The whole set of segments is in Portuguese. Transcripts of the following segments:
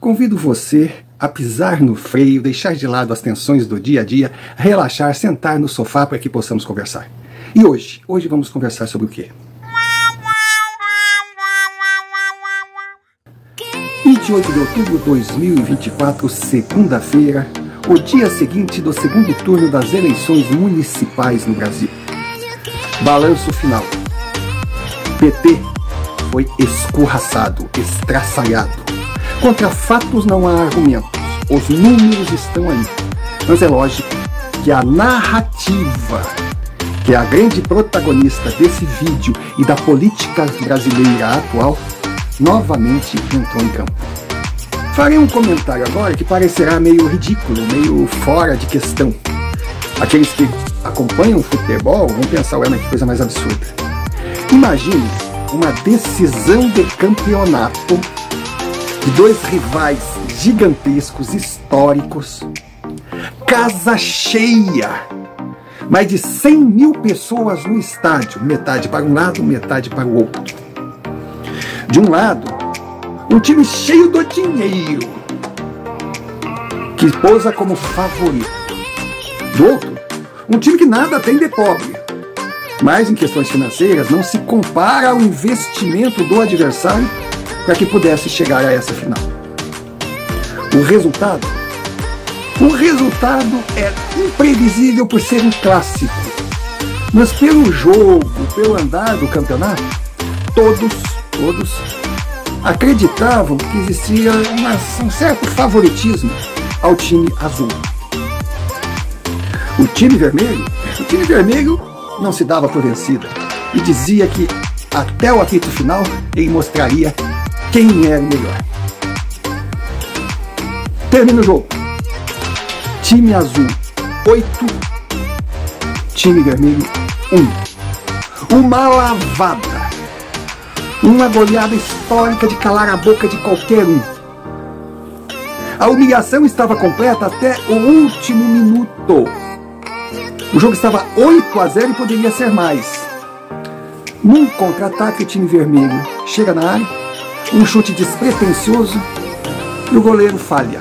Convido você a pisar no freio, deixar de lado as tensões do dia a dia, relaxar, sentar no sofá para que possamos conversar. E hoje vamos conversar sobre o quê? 28 de outubro de 2024, segunda-feira, o dia seguinte do segundo turno das eleições municipais no Brasil. Balanço final. PT foi escorraçado, estraçalhado. Contra fatos não há argumentos, os números estão aí. Mas é lógico que a narrativa, que é a grande protagonista desse vídeo e da política brasileira atual, novamente entrou em campo. Farei um comentário agora que parecerá meio ridículo, meio fora de questão. Aqueles que acompanham o futebol vão pensar, ué, mas que coisa mais absurda. Imagine uma decisão de campeonato de dois rivais gigantescos, históricos, casa cheia, mais de 100 mil pessoas no estádio, metade para um lado, metade para o outro. De um lado, um time cheio do dinheiro, que posa como favorito. Do outro, um time que nada tem de pobre, mas em questões financeiras não se compara ao investimento do adversário para que pudesse chegar a essa final. O resultado é imprevisível por ser um clássico, mas pelo jogo, pelo andar do campeonato, todos acreditavam que existia um certo favoritismo ao time azul. O time vermelho não se dava por vencido e dizia que até o apito final ele mostraria quem era o melhor. Termina o jogo. Time azul 8, time vermelho 1. Uma lavada. Uma goleada histórica de calar a boca de qualquer um. A humilhação estava completa até o último minuto. O jogo estava 8-0 e poderia ser mais. Num contra-ataque, o time vermelho chega na área, um chute despretensioso e o goleiro falha.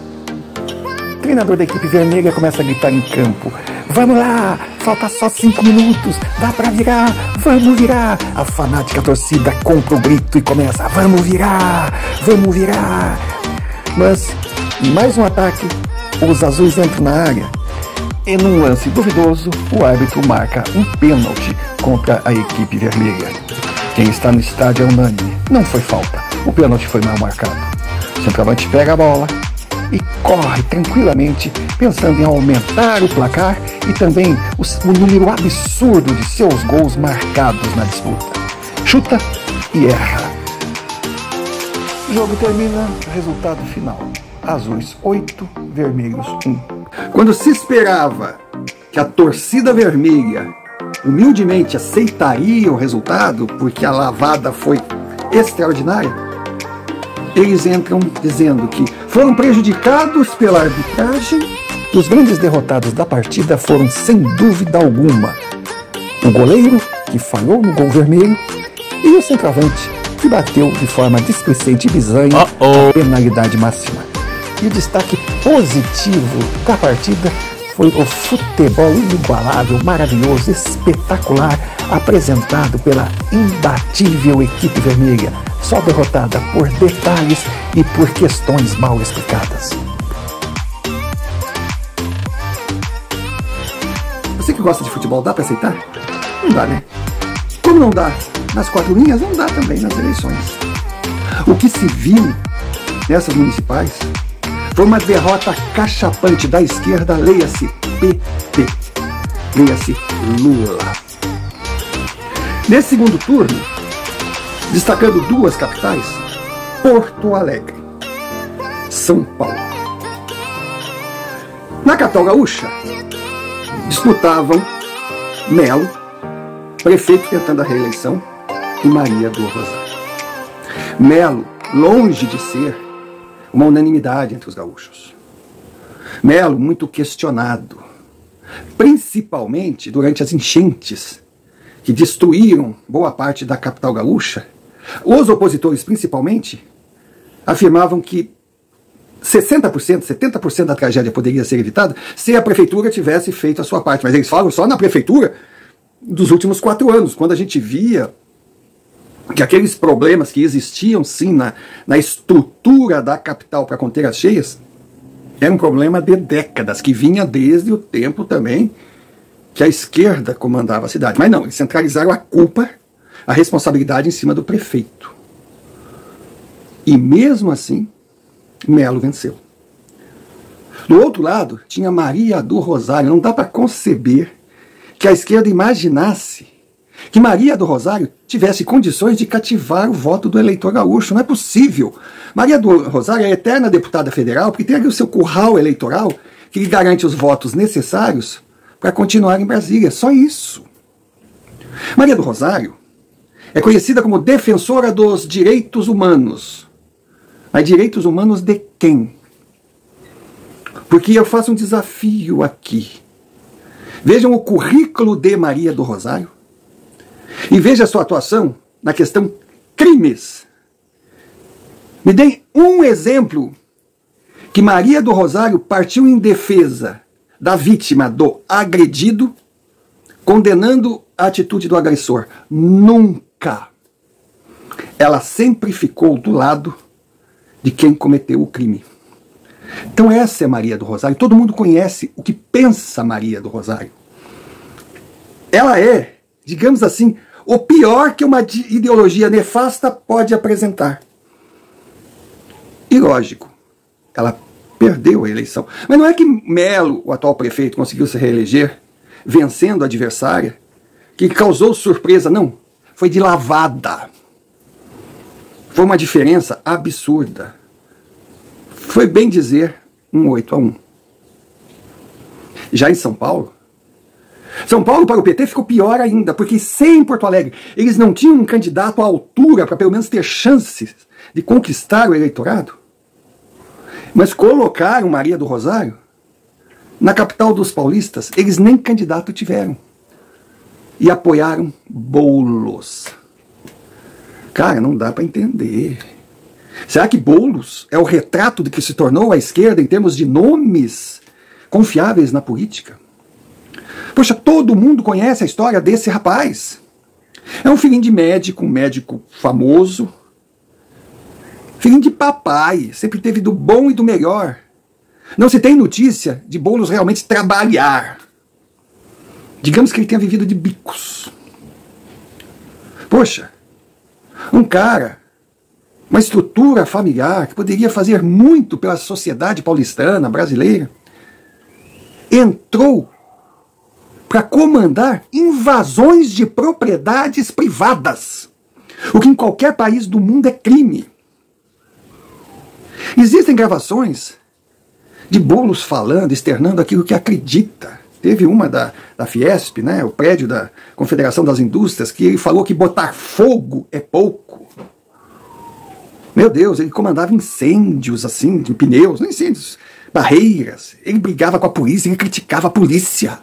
O treinador da equipe vermelha começa a gritar em campo: vamos lá, falta só 5 minutos, dá pra virar, vamos virar. A fanática torcida compra o grito e começa: vamos virar, vamos virar. Mas, em mais um ataque, os azuis entram na área e num lance duvidoso, o árbitro marca um pênalti contra a equipe vermelha. Quem está no estádio é unânime, não foi falta, o pênalti foi mal marcado. O centroavante pega a bola e corre tranquilamente, pensando em aumentar o placar e também o número absurdo de seus gols marcados na disputa. Chuta e erra. O jogo termina, resultado final: azuis 8, vermelhos 1. Quando se esperava que a torcida vermelha humildemente aceitaria o resultado, porque a lavada foi extraordinária, eles entram dizendo que foram prejudicados pela arbitragem. Os grandes derrotados da partida foram, sem dúvida alguma, o goleiro, que falhou no gol vermelho, e o centroavante, que bateu de forma displicente e bizonha a penalidade máxima. E o destaque positivo da partida foi o futebol inigualável, maravilhoso, espetacular, apresentado pela imbatível equipe vermelha, só derrotada por detalhes e por questões mal explicadas. Você que gosta de futebol, dá para aceitar? Não dá, né? Como não dá nas 4 linhas, não dá também nas eleições. O que se viu nessas municipais foi uma derrota cachapante da esquerda, leia-se PT, leia-se Lula. Nesse segundo turno, destacando 2 capitais, Porto Alegre, São Paulo. Na capital gaúcha, disputavam Melo, prefeito tentando a reeleição, e Maria do Rosário. Melo, longe de ser uma unanimidade entre os gaúchos. Melo, muito questionado, principalmente durante as enchentes que destruíram boa parte da capital gaúcha. Os opositores, principalmente, afirmavam que 60%, 70% da tragédia poderia ser evitada se a prefeitura tivesse feito a sua parte. Mas eles falam só na prefeitura dos últimos 4 anos, quando a gente via que aqueles problemas que existiam, sim, na estrutura da capital para conter as cheias, era um problema de décadas, que vinha desde o tempo também que a esquerda comandava a cidade. Mas não, eles centralizaram a culpa, a responsabilidade em cima do prefeito. E mesmo assim, Melo venceu. Do outro lado, tinha Maria do Rosário. Não dá para conceber que a esquerda imaginasse que Maria do Rosário tivesse condições de cativar o voto do eleitor gaúcho. Não é possível. Maria do Rosário é a eterna deputada federal, porque tem aqui o seu curral eleitoral que lhe garante os votos necessários para continuar em Brasília. Só isso. Maria do Rosário é conhecida como defensora dos direitos humanos. Mas direitos humanos de quem? Porque eu faço um desafio aqui. Vejam o currículo de Maria do Rosário e veja a sua atuação na questão crimes. Me deem um exemplo que Maria do Rosário partiu em defesa da vítima, do agredido, condenando a atitude do agressor. Nunca. Ela sempre ficou do lado de quem cometeu o crime. Então essa é Maria do Rosário. Todo mundo conhece o que pensa Maria do Rosário. Ela é, digamos assim, o pior que uma ideologia nefasta pode apresentar. E lógico, ela perdeu a eleição. Mas não é que Melo, o atual prefeito, conseguiu se reeleger vencendo a adversária, que causou surpresa. Não, foi de lavada. Foi uma diferença absurda. Foi bem dizer um 8-1. Já em São Paulo para o PT ficou pior ainda, porque sem Porto Alegre eles não tinham um candidato à altura para pelo menos ter chances de conquistar o eleitorado. Mas colocaram Maria do Rosário na capital dos paulistas. Eles nem candidato tiveram. E apoiaram Boulos. Cara, não dá para entender. Será que Boulos é o retrato de que se tornou a esquerda em termos de nomes confiáveis na política? Poxa, todo mundo conhece a história desse rapaz. É um filhinho de médico, um médico famoso. Filhinho de papai, sempre teve do bom e do melhor. Não se tem notícia de Boulos realmente trabalhar. Digamos que ele tenha vivido de bicos. Poxa, um cara, uma estrutura familiar que poderia fazer muito pela sociedade paulistana, brasileira, entrou para comandar invasões de propriedades privadas, o que em qualquer país do mundo é crime. Existem gravações de Boulos falando, externando aquilo que acredita. Teve uma da Fiesp, né, o prédio da Confederação das Indústrias, que ele falou que botar fogo é pouco. Meu Deus, ele comandava incêndios assim, de pneus, não incêndios, barreiras. Ele brigava com a polícia, ele criticava a polícia.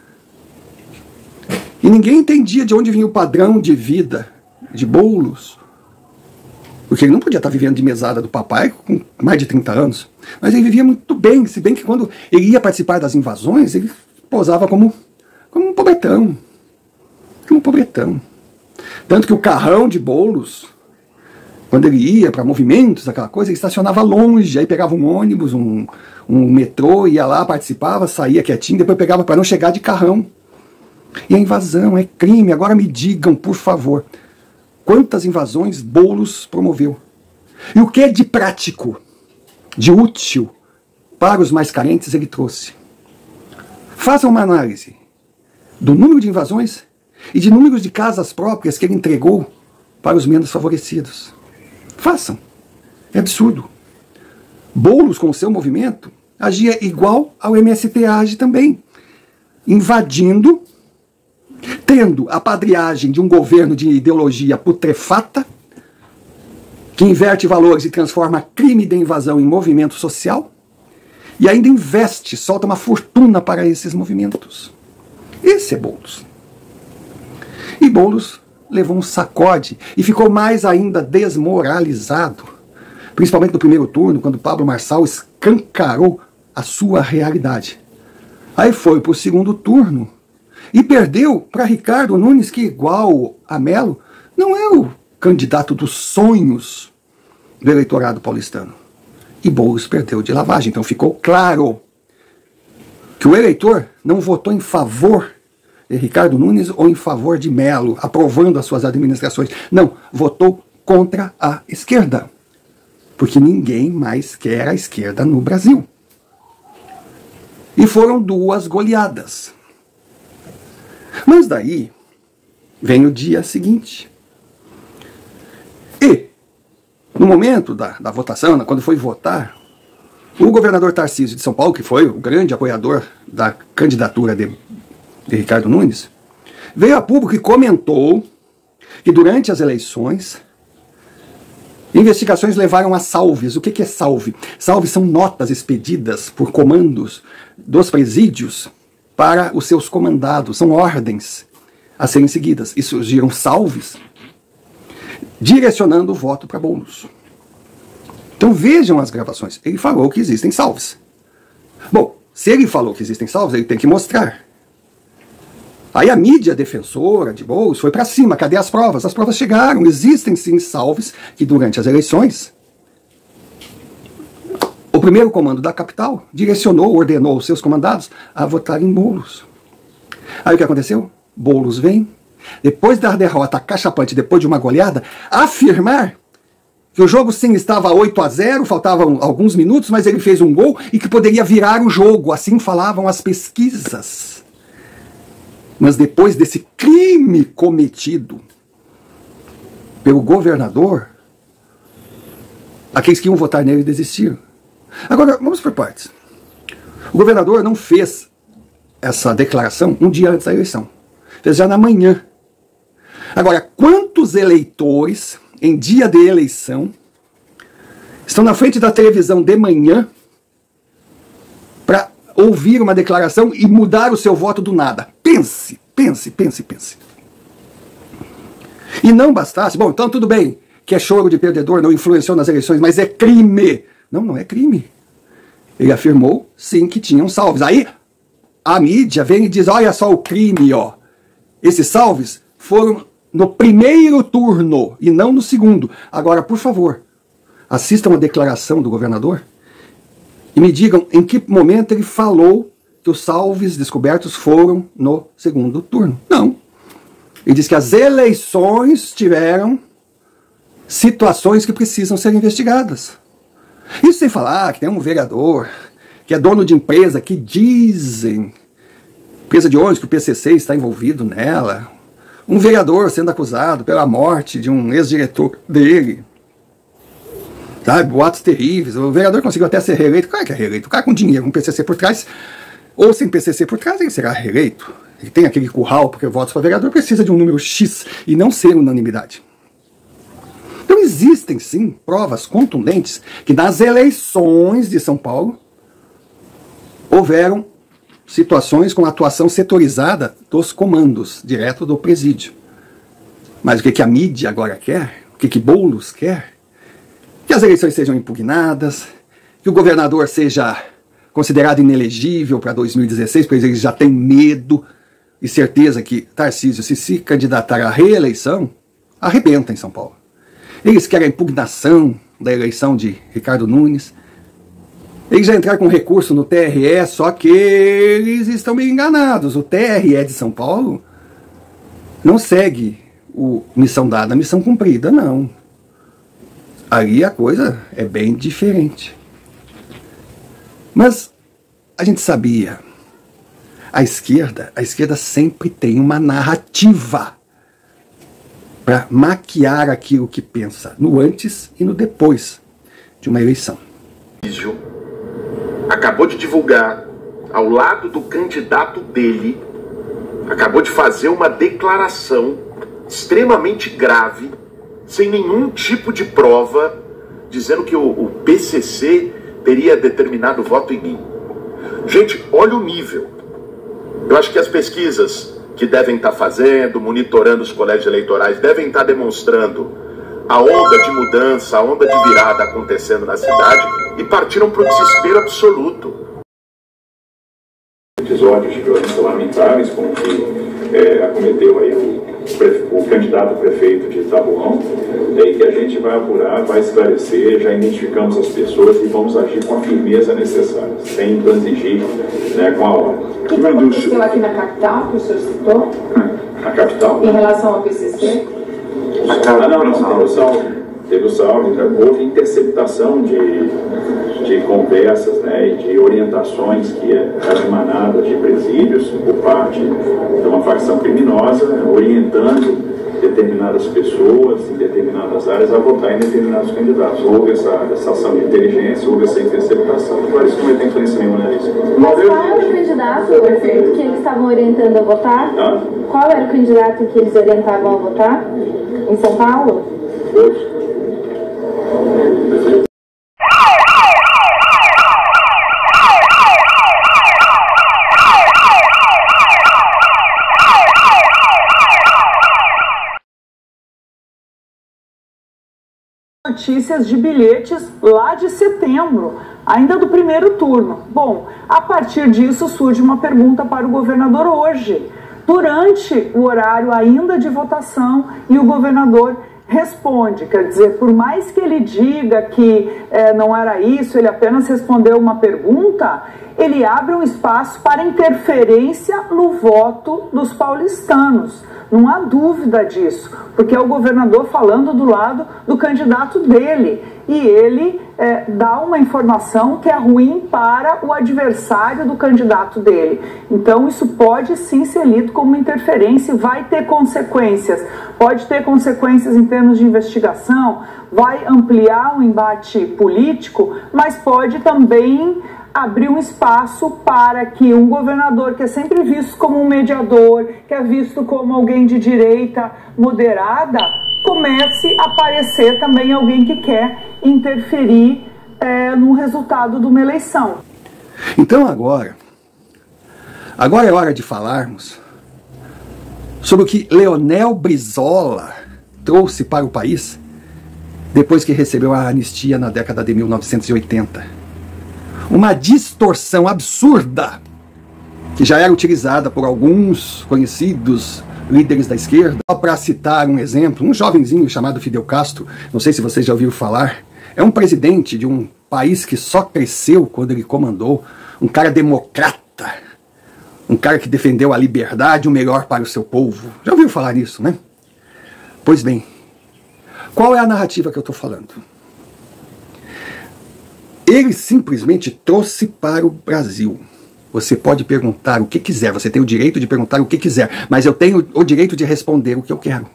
E ninguém entendia de onde vinha o padrão de vida de Boulos. Porque ele não podia estar vivendo de mesada do papai com mais de 30 anos. Mas ele vivia muito bem, se bem que quando ele ia participar das invasões, ele posava como um pobretão. Como um pobretão. Tanto que o carrão de Boulos, quando ele ia para movimentos, aquela coisa, ele estacionava longe, aí pegava um ônibus, um metrô, ia lá, participava, saía quietinho, depois pegava para não chegar de carrão. E a invasão é crime. Agora me digam, por favor, quantas invasões Boulos promoveu? E o que é de prático, de útil para os mais carentes ele trouxe? Façam uma análise do número de invasões e de números de casas próprias que ele entregou para os menos favorecidos. Façam. É absurdo. Boulos, com o seu movimento, agia igual ao MST age também, invadindo, tendo a padreagem de um governo de ideologia putrefata, que inverte valores e transforma crime de invasão em movimento social, e ainda investe, solta uma fortuna para esses movimentos. Esse é Boulos. E Boulos levou um sacode e ficou mais ainda desmoralizado Principalmente no primeiro turno, quando Pablo Marçal escancarou a sua realidade. Aí foi para o segundo turno e perdeu para Ricardo Nunes, que, igual a Melo, não é o candidato dos sonhos do eleitorado paulistano. E Boulos perdeu de lavagem. Então ficou claro que o eleitor não votou em favor de Ricardo Nunes ou em favor de Melo, aprovando as suas administrações. Não, votou contra a esquerda. Porque ninguém mais quer a esquerda no Brasil. E foram 2 goleadas. Mas daí vem o dia seguinte. E, no momento da votação, quando foi votar, o governador Tarcísio de São Paulo, que foi o grande apoiador da candidatura de Ricardo Nunes, veio a público e comentou que durante as eleições, investigações levaram a salves. O que é salve? Salve são notas expedidas por comandos dos presídios para os seus comandados. São ordens a serem seguidas. E surgiram salves direcionando o voto para Boulos. Então vejam as gravações. Ele falou que existem salves. Bom, se ele falou que existem salves, ele tem que mostrar. Aí a mídia defensora de Boulos foi para cima. Cadê as provas? As provas chegaram. Existem sim salves que durante as eleições o primeiro comando da capital direcionou, ordenou os seus comandados a votar em Boulos. Aí o que aconteceu? Boulos vem, depois da derrota cachapante, depois de uma goleada, afirmar que o jogo sim estava 8-0, faltavam alguns minutos, mas ele fez um gol e que poderia virar o jogo. Assim falavam as pesquisas. Mas depois desse crime cometido pelo governador, aqueles que iam votar nele desistiram. Agora, vamos por partes. O governador não fez essa declaração um dia antes da eleição. Fez já na manhã. Agora, quantos eleitores, em dia de eleição, estão na frente da televisão de manhã para ouvir uma declaração e mudar o seu voto do nada? Pense, pense, pense, pense. E não bastasse, bom, então tudo bem, que é choro de perdedor, não influenciou nas eleições, mas é crime. Não, não é crime. Ele afirmou, sim, que tinham salves. Aí a mídia vem e diz, olha só o crime, ó. Esses salves foram no primeiro turno e não no segundo. Agora, por favor, assistam a declaração do governador e me digam em que momento ele falou que os salves descobertos foram no segundo turno. Não. Ele diz que as eleições tiveram situações que precisam ser investigadas. Isso sem falar que tem um vereador que é dono de empresa que dizem, empresa de ônibus, que o PCC está envolvido nela. Um vereador sendo acusado pela morte de um ex-diretor dele. Sabe, boatos terríveis. O vereador conseguiu até ser reeleito. Claro que é reeleito. O cara com dinheiro, com PCC por trás, ou sem PCC por trás, ele será reeleito. Ele tem aquele curral, porque votos para vereador precisa de um número X e não ser unanimidade. Então existem sim provas contundentes que nas eleições de São Paulo houveram situações com atuação setorizada dos comandos, direto do presídio. Mas o que a mídia agora quer? O que Boulos quer? Que as eleições sejam impugnadas, que o governador seja considerado inelegível para 2016, pois eles já têm medo e certeza que Tarcísio, se candidatar à reeleição, arrebenta em São Paulo. Eles querem a impugnação da eleição de Ricardo Nunes. Eles já entraram com recurso no TRE, só que eles estão meio enganados. O TRE de São Paulo não segue missão dada, missão cumprida, não. Ali a coisa é bem diferente. Mas a gente sabia, a esquerda sempre tem uma narrativa para maquiar aquilo que pensa no antes e no depois de uma eleição. Acabou de divulgar, ao lado do candidato dele, acabou de fazer uma declaração extremamente grave, sem nenhum tipo de prova, dizendo que o PCC teria determinado voto em mim. Gente, olha o nível. Eu acho que as pesquisas que devem estar fazendo, monitorando os colégios eleitorais, devem estar demonstrando a onda de mudança, a onda de virada acontecendo na cidade e partiram para o desespero absoluto. Episódios de violência lamentáveis, como que acometeu aí o candidato a prefeito de Taboão, que a gente vai apurar, vai esclarecer, já identificamos as pessoas e vamos agir com a firmeza necessária, sem transigir, né, com a ordem. O que aconteceu aqui na capital, que o senhor citou? Na capital? Em relação ao PCC? Teve o salve, houve interceptação de conversas, né, e de orientações que eram emanadas de presídios por parte de uma facção criminosa, orientando determinadas pessoas em determinadas áreas a votar em determinados candidatos. Houve essa ação de inteligência, houve essa interceptação. Agora isso não tem influência nenhuma nisso. Mas qual era o candidato que eles estavam orientando a votar? Qual era o candidato que eles orientavam a votar? Em São Paulo? Todos. Notícias de bilhetes lá de setembro, ainda do primeiro turno. Bom, a partir disso surge uma pergunta para o governador hoje, durante o horário ainda de votação, e o governador responde. Quer dizer, por mais que ele diga que não era isso, ele apenas respondeu uma pergunta, ele abre um espaço para interferência no voto dos paulistanos. Não há dúvida disso, porque é o governador falando do lado do candidato dele, e ele dá uma informação que é ruim para o adversário do candidato dele. Então isso pode sim ser lido como uma interferência e vai ter consequências. Pode ter consequências em termos de investigação, vai ampliar o embate político, mas pode também abrir um espaço para que um governador que é sempre visto como um mediador, que é visto como alguém de direita moderada, comece a aparecer também alguém que quer interferir no resultado de uma eleição. Então agora é hora de falarmos sobre o que Leonel Brizola trouxe para o país depois que recebeu a anistia na década de 1980. Uma distorção absurda que já era utilizada por alguns conhecidos líderes da esquerda. Para citar um exemplo, um jovenzinho chamado Fidel Castro, não sei se vocês já ouviram falar, é um presidente de um país que só cresceu quando ele comandou, um cara democrata, um cara que defendeu a liberdade, o melhor para o seu povo. Já ouviu falar nisso, né? Pois bem, qual é a narrativa que eu estou falando? Ele simplesmente trouxe para o Brasil. Você pode perguntar o que quiser, você tem o direito de perguntar o que quiser, mas eu tenho o direito de responder o que eu quero.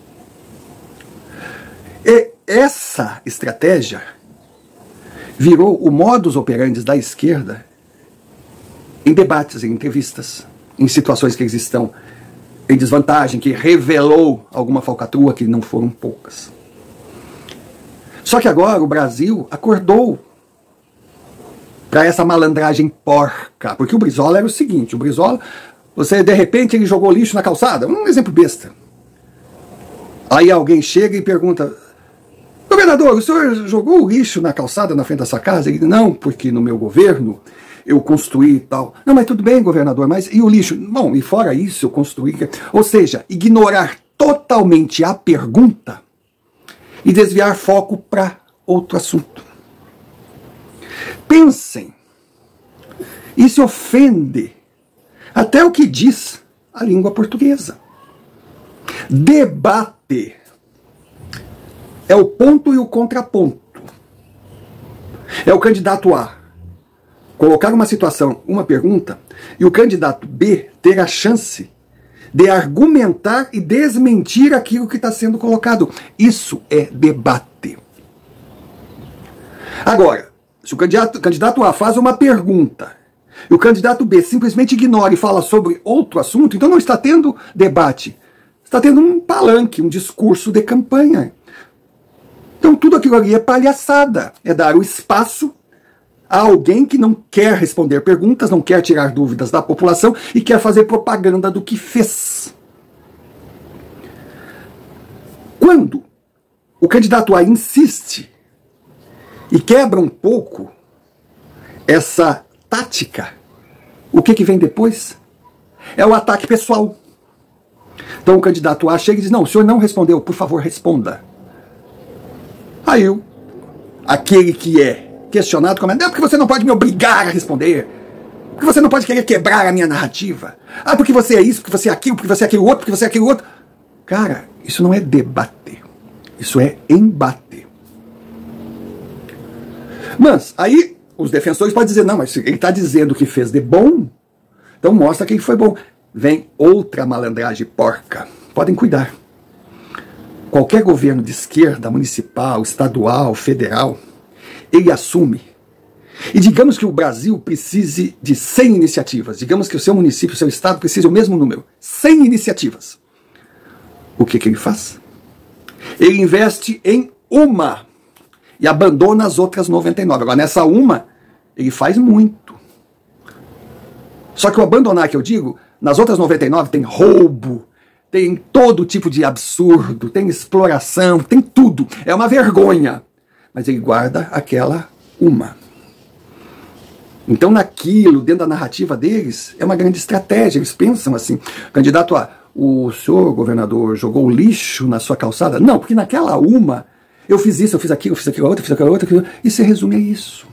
E essa estratégia virou o modus operandi da esquerda em debates, em entrevistas, em situações que eles estão em desvantagem, que revelou alguma falcatrua, que não foram poucas. Só que agora o Brasil acordou para essa malandragem porca, porque o Brizola era o seguinte, o Brizola, de repente ele jogou lixo na calçada, um exemplo besta. Aí alguém chega e pergunta, governador, o senhor jogou o lixo na calçada na frente da sua casa? Ele diz, não, porque no meu governo eu construí e tal. Não, mas tudo bem, governador, mas e o lixo? Bom, e fora isso eu construí. Ou seja, ignorar totalmente a pergunta e desviar foco para outro assunto. Pensem, isso ofende até o que diz a língua portuguesa. Debate é o ponto e o contraponto. É o candidato A colocar uma situação, uma pergunta, e o candidato B ter a chance de argumentar e desmentir aquilo que está sendo colocado. Isso é debate. Agora, se o candidato A faz uma pergunta e o candidato B simplesmente ignora e fala sobre outro assunto, então não está tendo debate. Está tendo um palanque, um discurso de campanha. Então tudo aquilo ali é palhaçada. É dar o espaço a alguém que não quer responder perguntas, não quer tirar dúvidas da população e quer fazer propaganda do que fez. Quando o candidato A insiste e quebra um pouco essa tática, o que vem depois? É o ataque pessoal. Então o candidato A chega e diz, não, o senhor não respondeu, por favor, responda. Aí aquele que é questionado comenta, não, porque você não pode me obrigar a responder, porque você não pode querer quebrar a minha narrativa, ah, porque você é isso, porque você é aquilo, porque você é aquilo outro, porque você é aquilo outro. Cara, isso não é debater, isso é embater. Mas aí os defensores podem dizer, não, mas ele está dizendo que fez de bom, então mostra que ele foi bom. Vem outra malandragem porca. Podem cuidar. Qualquer governo de esquerda, municipal, estadual, federal, ele assume. E digamos que o Brasil precise de 100 iniciativas. Digamos que o seu município, o seu estado precise do mesmo número. 100 iniciativas. O que ele faz? Ele investe em uma e abandona as outras 99. Agora, nessa uma, ele faz muito. Só que o abandonar, que eu digo, nas outras 99 tem roubo, tem todo tipo de absurdo, tem exploração, tem tudo. É uma vergonha. Mas ele guarda aquela uma. Então naquilo, dentro da narrativa deles, é uma grande estratégia. Eles pensam assim, candidato A, o senhor governador jogou lixo na sua calçada? Não, porque naquela uma, eu fiz isso, eu fiz aquilo outro, eu fiz aquilo outro, e se resume a isso.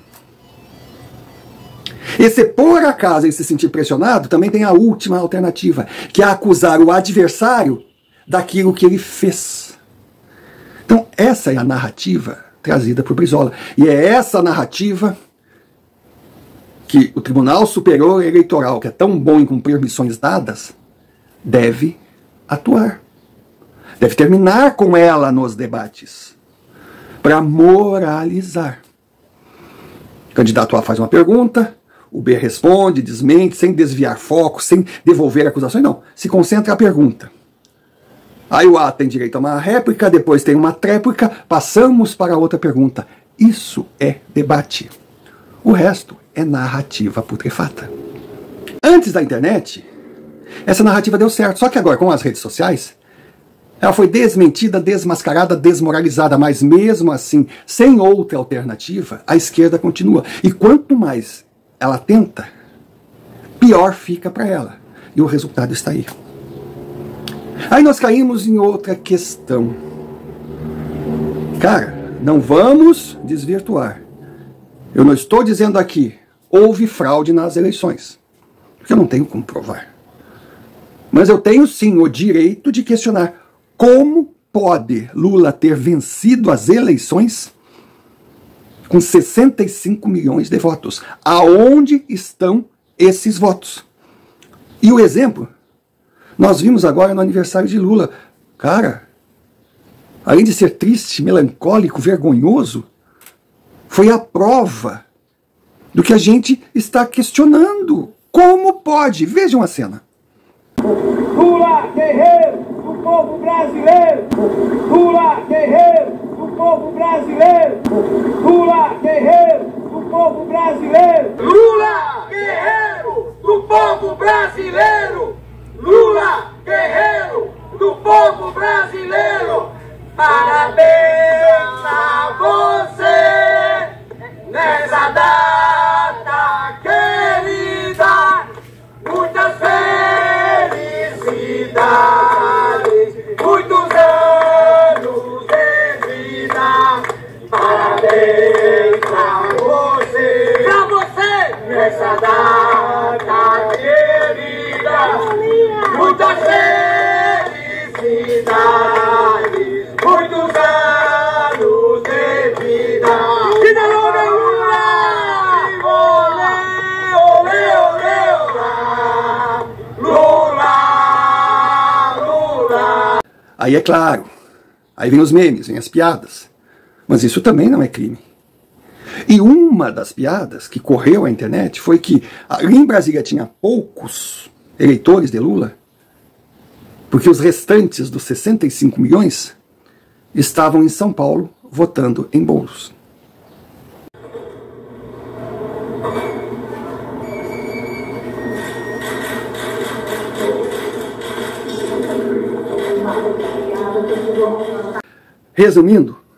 E se por acaso ele se sentir pressionado, também tem a última alternativa, que é acusar o adversário daquilo que ele fez. Então essa é a narrativa trazida por Brizola. E é essa narrativa que o Tribunal Superior Eleitoral, que é tão bom em cumprir missões dadas, deve atuar. Deve terminar com ela nos debates, para moralizar. O candidato A faz uma pergunta, o B responde, desmente, sem desviar foco, sem devolver acusações, não. Se concentra a pergunta. Aí o A tem direito a uma réplica, depois tem uma tréplica, passamos para outra pergunta. Isso é debate. O resto é narrativa putrefata. Antes da internet, essa narrativa deu certo. Só que agora, com as redes sociais, ela foi desmentida, desmascarada, desmoralizada. Mas mesmo assim, sem outra alternativa, a esquerda continua. E quanto mais ela tenta, pior fica para ela. E o resultado está aí. Aí nós caímos em outra questão. Cara, não vamos desvirtuar. Eu não estou dizendo aqui, houve fraude nas eleições. Porque eu não tenho como provar. Mas eu tenho sim o direito de questionar como pode Lula ter vencido as eleições com 65 milhões de votos. Aonde estão esses votos? E o exemplo, nós vimos agora no aniversário de Lula. Cara, além de ser triste, melancólico, vergonhoso, foi a prova do que a gente está questionando. Como pode? Vejam a cena. Lula, guerreiro do povo brasileiro! Lula, guerreiro do povo brasileiro! Lula, guerreiro do povo brasileiro! Lula, guerreiro do povo brasileiro! Lula, guerreiro do povo brasileiro! Parabéns a você nessa data querida! Muitas felicidades, muitos anos de vida. Parabéns pra você nessa data querida. Muitas felicidades, muitos anos de vida. Vida Lula, Lula! Olê, olê, olá! Lula, Lula! Aí é claro, aí vem os memes, vem as piadas. Mas isso também não é crime. E uma das piadas que correu à internet foi que ali em Brasília tinha poucos eleitores de Lula, porque os restantes dos 65 milhões estavam em São Paulo votando em Boulos. Resumindo,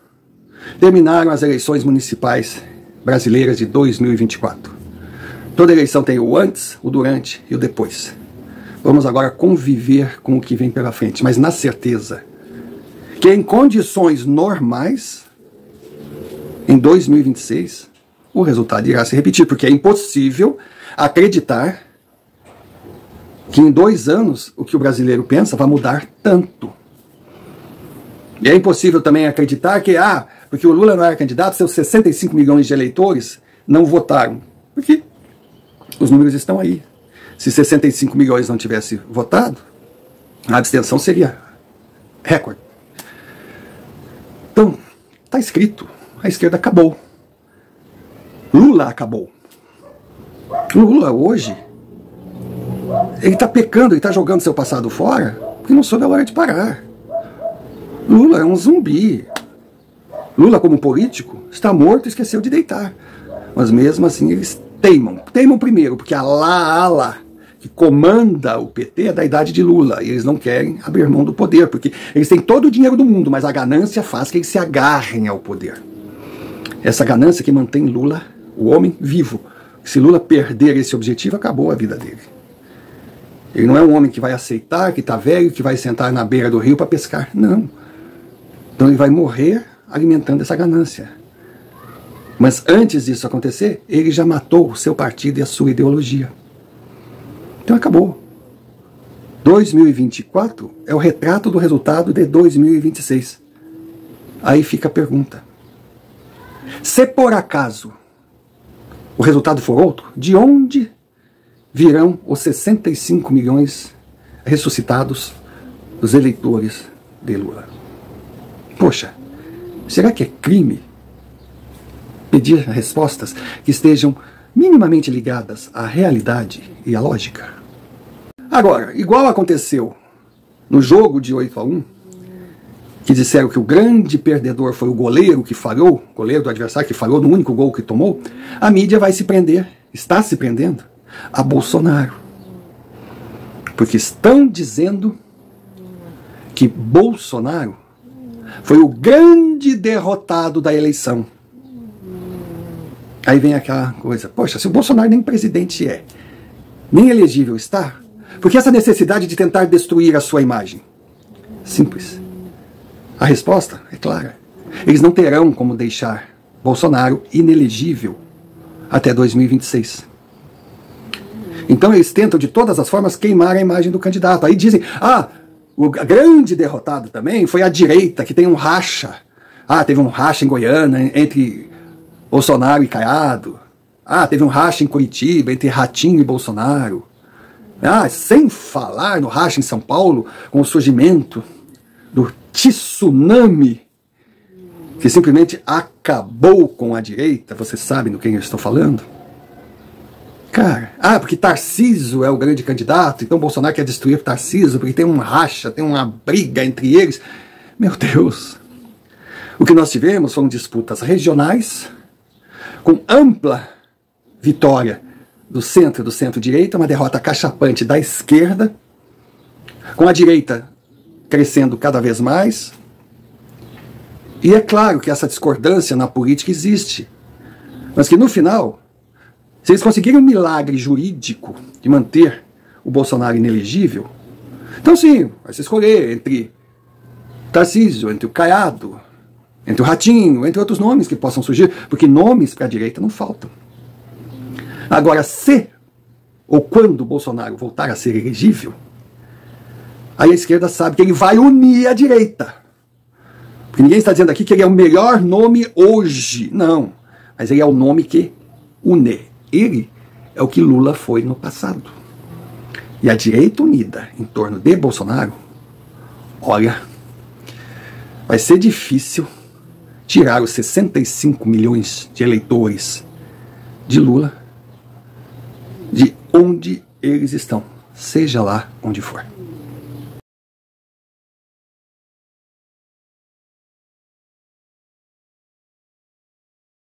Terminaram as eleições municipais brasileiras de 2024. Toda eleição tem o antes, o durante e o depois. Vamos agora conviver com o que vem pela frente, mas na certeza que em condições normais, em 2026, o resultado irá se repetir, porque é impossível acreditar que em 2 anos o que o brasileiro pensa vai mudar tanto. E é impossível também acreditar que, porque o Lula não era candidato, seus 65 milhões de eleitores não votaram. Porque os números estão aí. Se 65 milhões não tivesse votado, a abstenção seria recorde. Então, está escrito, a esquerda acabou. Lula acabou. Lula hoje, ele está pecando, ele está jogando seu passado fora, porque não soube a hora de parar. Lula é um zumbi. Lula, como político, está morto e esqueceu de deitar. Mas mesmo assim eles teimam. Teimam primeiro, porque a ala que comanda o PT é da idade de Lula. E eles não querem abrir mão do poder, porque eles têm todo o dinheiro do mundo, mas a ganância faz que eles se agarrem ao poder. Essa ganância que mantém Lula, o homem, vivo. Se Lula perder esse objetivo, acabou a vida dele. Ele não é um homem que vai aceitar, que está velho, que vai sentar na beira do rio para pescar. Não. Então ele vai morrer alimentando essa ganância. Mas antes disso acontecer, ele já matou o seu partido e a sua ideologia. Então acabou. 2024 é o retrato do resultado de 2026. Aí fica a pergunta. Se por acaso o resultado for outro, de onde virão os 65 milhões ressuscitados dos eleitores de Lula? Poxa, será que é crime pedir respostas que estejam minimamente ligadas à realidade e à lógica? Agora, igual aconteceu no jogo de 8-1, que disseram que o grande perdedor foi o goleiro que falhou, o goleiro do adversário que falhou no único gol que tomou, a mídia vai se prender, está se prendendo, a Bolsonaro. Porque estão dizendo que Bolsonaro foi o grande derrotado da eleição. Aí vem aquela coisa, poxa, se o Bolsonaro nem presidente é, nem elegível está, por que essa necessidade de tentar destruir a sua imagem? Simples. A resposta é clara. Eles não terão como deixar Bolsonaro inelegível até 2026. Então eles tentam de todas as formas queimar a imagem do candidato. Aí dizem, o grande derrotado também foi a direita, que tem um racha. Teve um racha em Goiânia entre Bolsonaro e Caiado. Teve um racha em Curitiba entre Ratinho e Bolsonaro. Sem falar no racha em São Paulo, com o surgimento do tsunami, que simplesmente acabou com a direita. Você sabe do quem eu estou falando? Cara, porque Tarcísio é o grande candidato, então Bolsonaro quer destruir Tarcísio, porque tem um racha, tem uma briga entre eles. Meu Deus! O que nós tivemos foram disputas regionais, com ampla vitória do centro-direita, uma derrota cachapante da esquerda, com a direita crescendo cada vez mais. E é claro que essa discordância na política existe, mas que no final, se eles conseguirem um milagre jurídico de manter o Bolsonaro inelegível, então sim, vai se escolher entre Tarcísio, entre o Caiado, entre o Ratinho, entre outros nomes que possam surgir, porque nomes para a direita não faltam. Agora, se ou quando o Bolsonaro voltar a ser elegível, aí a esquerda sabe que ele vai unir a direita. Porque ninguém está dizendo aqui que ele é o melhor nome hoje. Não. Mas ele é o nome que une. Ele é o que Lula foi no passado. E a direita unida em torno de Bolsonaro, olha, vai ser difícil tirar os 65 milhões de eleitores de Lula de onde eles estão, seja lá onde for.